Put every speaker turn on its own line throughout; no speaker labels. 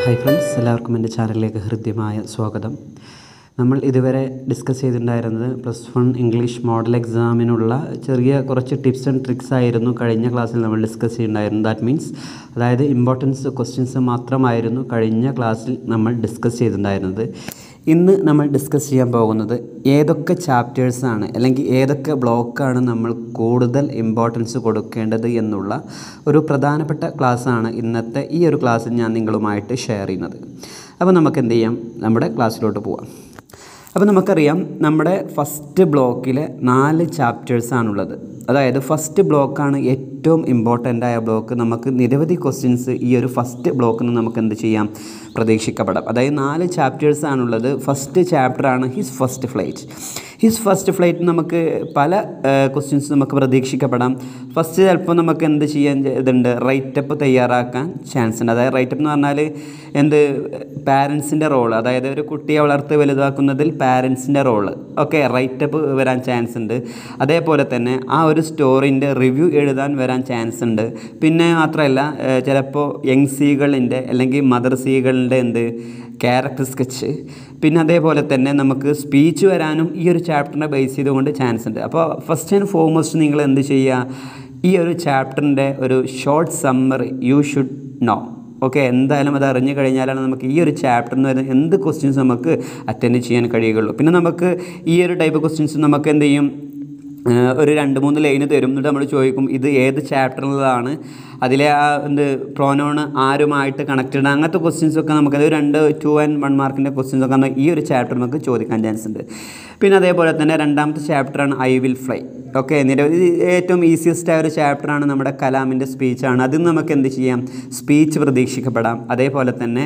Hi friends, എല്ലാവർക്കും എൻ്റെ ചാനലിലേക്ക് ഹൃദ്യമായ സ്വാഗതം. നമ്മൾ ഇതുവരെ ഡിസ്കസ് ചെയ്തിട്ടുണ്ടായിരുന്നത് +1 ഇംഗ്ലീഷ് മോഡൽ എക്സാമിനുള്ള ചെറിയ കുറച്ച് ടിപ്സ് ആൻഡ് ട്രിക്സ് ആയിരുന്നു കഴിഞ്ഞ ക്ലാസ്സിൽ നമ്മൾ ഡിസ്കസ് ചെയ്യുന്നുണ്ടായിരുന്നു. ദാറ്റ് മീൻസ് അതായത് ഇമ്പോർട്ടൻസ് ക്വസ്റ്റ്യൻസ് മാത്രമായിരുന്നു കഴിഞ്ഞ ക്ലാസ്സിൽ നമ്മൾ ഡിസ്കസ് ചെയ്തിട്ടുണ്ടായിരുന്നത്. ഇന്ന് നമ്മൾ ഡിസ്കസ് ചെയ്യാൻ പോകുന്നത് ഏതൊക്കെ ചാപ്റ്റേഴ്സാണ് അല്ലെങ്കിൽ ഏതൊക്കെ ബ്ലോക്കാണ് നമ്മൾ കൂടുതൽ ഇമ്പോർട്ടൻസ് കൊടുക്കേണ്ടത് എന്നുള്ള ഒരു പ്രധാനപ്പെട്ട ക്ലാസ്സാണ് ഇന്നത്തെ ഈ ഒരു ക്ലാസ്സിൽ ഞാൻ നിങ്ങളുമായിട്ട് ഷെയർ ചെയ്യുന്നത്. അപ്പോൾ നമുക്ക് എന്ത് ചെയ്യാം, നമ്മുടെ ക്ലാസ്സിലോട്ട് പോവാം. അപ്പോൾ നമുക്കറിയാം, നമ്മുടെ ഫസ്റ്റ് ബ്ലോക്കിൽ 4 ചാപ്റ്റേഴ്സാണുള്ളത്. അതായത് ഫസ്റ്റ് ബ്ലോക്കാണ് ഏറ്റവും ഇമ്പോർട്ടൻ്റ് ആയ ബ്ലോക്ക്. നമുക്ക് നിരവധി ക്വസ്റ്റ്യൻസ് ഈ ഒരു ഫസ്റ്റ് ബ്ലോക്കിൽ നിന്ന് നമുക്ക് എന്ത് ചെയ്യാം, പ്രതീക്ഷിക്കപ്പെടാം. അതായത് 4 ചാപ്റ്റേഴ്സാണുള്ളത്. ഫസ്റ്റ് ചാപ്റ്ററാണ് his first flight. His first flight നമുക്ക് പല ക്വസ്റ്റ്യൻസ് നമുക്ക് പ്രതീക്ഷിക്കപ്പെടാം. ഫസ്റ്റ് ചിലപ്പോൾ നമുക്ക് എന്ത് ചെയ്യാൻ ഇതുണ്ട്, റൈറ്റപ്പ് തയ്യാറാക്കാൻ ചാൻസ് ഉണ്ട്. അതായത് റൈറ്റപ്പ് എന്ന് പറഞ്ഞാൽ പാരൻസിൻ്റെ റോള്, അതായത് ഒരു കുട്ടിയെ വളർത്തി വലുതാക്കുന്നതിൽ പാരൻസിൻ്റെ റോള് ഒക്കെ റൈറ്റപ്പ് വരാൻ ചാൻസ് ഉണ്ട്. അതേപോലെ തന്നെ ആ ഒരു സ്റ്റോറിൻ്റെ റിവ്യൂ എഴുതാൻ വരാൻ ചാൻസ് ഉണ്ട്. പിന്നെ മാത്രമല്ല, ചിലപ്പോൾ യങ് സീകളിൻ്റെ അല്ലെങ്കിൽ മദർ സീകളിൻ്റെ ക്യാരക്ടർ സ്കെച്ച്, പിന്നെ അതേപോലെ തന്നെ നമുക്ക് സ്പീച്ച് വരാനും ഈ ഒരു ചാപ്റ്ററിനെ ബേസ് ചെയ്തുകൊണ്ട് ചാൻസ് ഉണ്ട്. അപ്പോൾ ഫസ്റ്റ് ആൻഡ് ഫോർമോസ്റ്റ് നിങ്ങൾ എന്ത് ചെയ്യുക, ഈ ഒരു ചാപ്റ്ററിൻ്റെ ഒരു short summary you should know. Okay, എന്തായാലും അത് അറിഞ്ഞു കഴിഞ്ഞാലാണ് നമുക്ക് ഈ ഒരു ചാപ്റ്ററിൽ നിന്ന് വരുന്ന എന്ത് ക്വസ്റ്റ്യൻസ് നമുക്ക് അറ്റൻഡ് ചെയ്യാൻ കഴിയുകയുള്ളൂ. പിന്നെ നമുക്ക് ഈ ഒരു ടൈപ്പ് ക്വസ്റ്റ്യൻസ് നമുക്ക് എന്ത് ചെയ്യും, ഒരു 2-3 ലൈന് തരും. എന്നിട്ട് നമ്മൾ ചോദിക്കും ഇത് ഏത് ചാപ്റ്ററിലാണ്, അതിലെ ആ പ്രോനോൺ ആരുമായിട്ട് കണക്റ്റഡ്, അങ്ങനത്തെ ക്വസ്റ്റ്യൻസൊക്കെ നമുക്കത് 2, 2 and 1 മാർക്കിൻ്റെ ക്വസ്റ്റ്യൻസൊക്കെ ഈ ഒരു ചാപ്റ്റർ നമുക്ക് ചോദിക്കാൻ ചാൻസ് ഉണ്ട്. പിന്നെ അതേപോലെ തന്നെ രണ്ടാമത്തെ ചാപ്റ്ററാണ് ഐ വിൽ ഫ്ലൈ. ഓക്കെ, നിരവധി ഏറ്റവും ഈസിയസ്റ്റ് ആയ ഒരു ചാപ്റ്ററാണ് നമ്മുടെ കലാമിൻ്റെ സ്പീച്ചാണ്. അതിൽ നമുക്ക് എന്ത് ചെയ്യാം, സ്പീച്ച് പ്രതീക്ഷിക്കപ്പെടാം. അതേപോലെ തന്നെ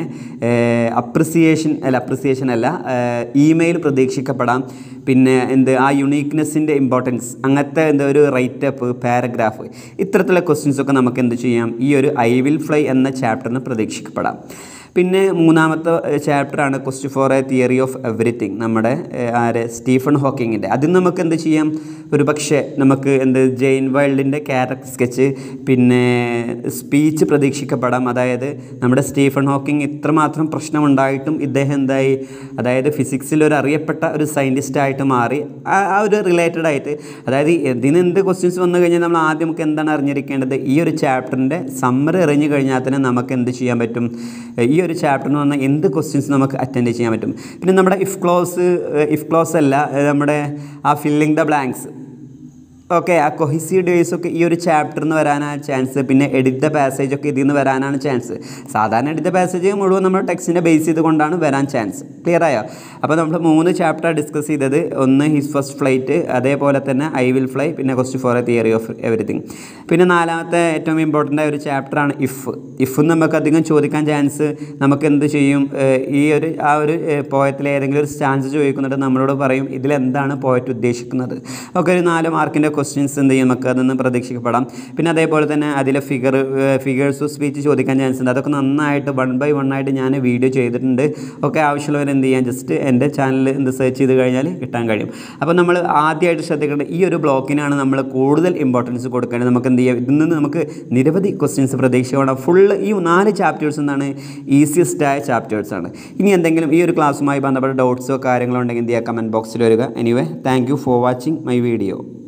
അപ്രിസിയേഷൻ അല്ല ഇമെയിൽ പ്രതീക്ഷിക്കപ്പെടാം. പിന്നെ ആ യുണീക്നെസ്സിൻ്റെ ഇമ്പോർട്ടൻസ്, അങ്ങനത്തെ ഒരു റൈറ്റപ്പ്, പാരഗ്രാഫ്, ഇത്തരത്തിലുള്ള ക്വസ്റ്റ്യൻസൊക്കെ നമുക്ക് എന്ത് ചെയ്യാം, ഈ ഒരു ഐ വിൽ ഫ്ലൈ എന്ന ചാപ്റ്ററിന് പ്രതീക്ഷിക്കപ്പെടാം. പിന്നെ മൂന്നാമത്തെ ചാപ്റ്ററാണ് question for a theory of everything, നമ്മുടെ സ്റ്റീഫൻ ഹോക്കിങ്ങിൻ്റെ. അതിൽ നമുക്ക് എന്ത് ചെയ്യാം, ഒരു പക്ഷേ നമുക്ക് ജെയിൻ വൈൽഡിൻ്റെ ക്യാരക്ടർ സ്കെച്ച്, പിന്നെ സ്പീച്ച് പ്രതീക്ഷിക്കപ്പെടാം. അതായത് നമ്മുടെ സ്റ്റീഫൻ ഹോക്കിങ് ഇത്രമാത്രം പ്രശ്നമുണ്ടായിട്ടും ഇദ്ദേഹം എന്തായി, അതായത് ഫിസിക്സിൽ ഒരു അറിയപ്പെട്ട ഒരു സയൻറ്റിസ്റ്റായിട്ട് മാറി. ആ ഒരു റിലേറ്റഡ് ആയിട്ട്, അതായത് ഇതിന് എന്ത് ക്വസ്റ്റ്യൻസ് വന്നു കഴിഞ്ഞാൽ നമ്മൾ ആദ്യം നമുക്ക് എന്താണ് അറിഞ്ഞിരിക്കേണ്ടത്, ഈ ഒരു ചാപ്റ്ററിൻ്റെ സമ്മറി അറിഞ്ഞു കഴിഞ്ഞാൽ തന്നെ നമുക്ക് എന്ത് ചെയ്യാൻ പറ്റും, ഈ ഒരു ചാപ്റ്ററിന് വന്ന എന്ത് ക്വസ്റ്റ്യൻസ് നമുക്ക് അറ്റൻഡ് ചെയ്യാൻ പറ്റും. പിന്നെ നമ്മുടെ ഇഫ് ക്ലോസ് അല്ല, നമ്മുടെ ആ ഫില്ലിംഗ് ദ ബ്ലാങ്ക്സ്, ഓക്കെ, ആ കൊഹിസീവ് ഡേയ്സൊക്കെ ഈ ഒരു ചാപ്റ്ററിൽ നിന്ന് വരാനാണ് ചാൻസ്. പിന്നെ എഡിറ്റ് ദ പാസേജ് ഒക്കെ ഇതിൽ നിന്ന് വരാനാണ് ചാൻസ്. സാധാരണ എഡിറ്റ് ദ പാസേജ് മുഴുവൻ നമ്മൾ ടെക്സ്റ്റിനെ ബേസ് ചെയ്തുകൊണ്ടാണ് വരാൻ ചാൻസ്. ക്ലിയർ ആയോ? അപ്പോൾ നമ്മൾ 3 ചാപ്റ്റർ ഡിസ്കസ് ചെയ്തത്. ഒന്ന് ഹിസ് ഫസ്റ്റ് ഫ്ലൈറ്റ്, അതേപോലെ തന്നെ ഐ വിൽ ഫ്ലൈ, പിന്നെ question for a theory of everything. പിന്നെ 4ാമത്തെ ഏറ്റവും ഇമ്പോർട്ടൻ്റ് ആയ ഒരു ചാപ്റ്ററാണ് ഇഫ് നമുക്ക് അധികം ചോദിക്കാൻ ചാൻസ്. നമുക്ക് എന്ത് ചെയ്യും, ഈ ഒരു പോയത്തിലെ ഏതെങ്കിലും ഒരു സ്റ്റാൻസ് ചോദിക്കുന്നുണ്ട്, നമ്മളോട് പറയും ഇതിലെന്താണ് പോയറ്റ് ഉദ്ദേശിക്കുന്നത്. ഒക്കെ ഒരു 4 മാർക്കിൻ്റെ ക്വസ്റ്റ്യൻസ് എന്ത് ചെയ്യും, നമുക്ക് അതൊന്ന് പ്രതീക്ഷിക്കപ്പെടാം. പിന്നെ അതേപോലെ തന്നെ അതിലെ ഫിഗേഴ്സ് സ്പീച്ച് ചോദിക്കാൻ ചാൻസ് ഉണ്ട്. അതൊക്കെ നന്നായിട്ട് 1 by 1 ആയിട്ട് ഞാൻ വീഡിയോ ചെയ്തിട്ടുണ്ട്. ഒക്കെ ആവശ്യമുള്ളവർ എന്ത് ചെയ്യാം, ജസ്റ്റ് എൻ്റെ ചാനൽ സെർച്ച് ചെയ്ത് കഴിഞ്ഞാൽ കിട്ടാൻ കഴിയും. അപ്പോൾ നമ്മൾ ആദ്യമായിട്ട് ശ്രദ്ധിക്കേണ്ടത് ഈ ഒരു ബ്ലോക്കിനാണ് നമ്മൾ കൂടുതൽ ഇമ്പോർട്ടൻസ് കൊടുക്കേണ്ടത്. നമുക്ക് എന്ത് ചെയ്യാം, ഇതിൽ നിന്ന് നമുക്ക് നിരവധി ക്വസ്റ്റ്യൻസ് പ്രതീക്ഷിക്കണം. ഫുള്ള് ഈ 4 ചാപ്റ്റേഴ്സ് എന്താണ്, ഈസിയസ്റ്റ് ആയ ചാപ്റ്റേഴ്സാണ്. ഇനി എന്തെങ്കിലും ഈ ഒരു ക്ലാസ്സുമായി ബന്ധപ്പെട്ട ഡൗട്ട്സോ കാര്യങ്ങളോ ഉണ്ടെങ്കിൽ എന്ത് ചെയ്യുക, കമൻറ്റ് ബോക്സിൽ വരിക. Anyway, thank you for watching my video.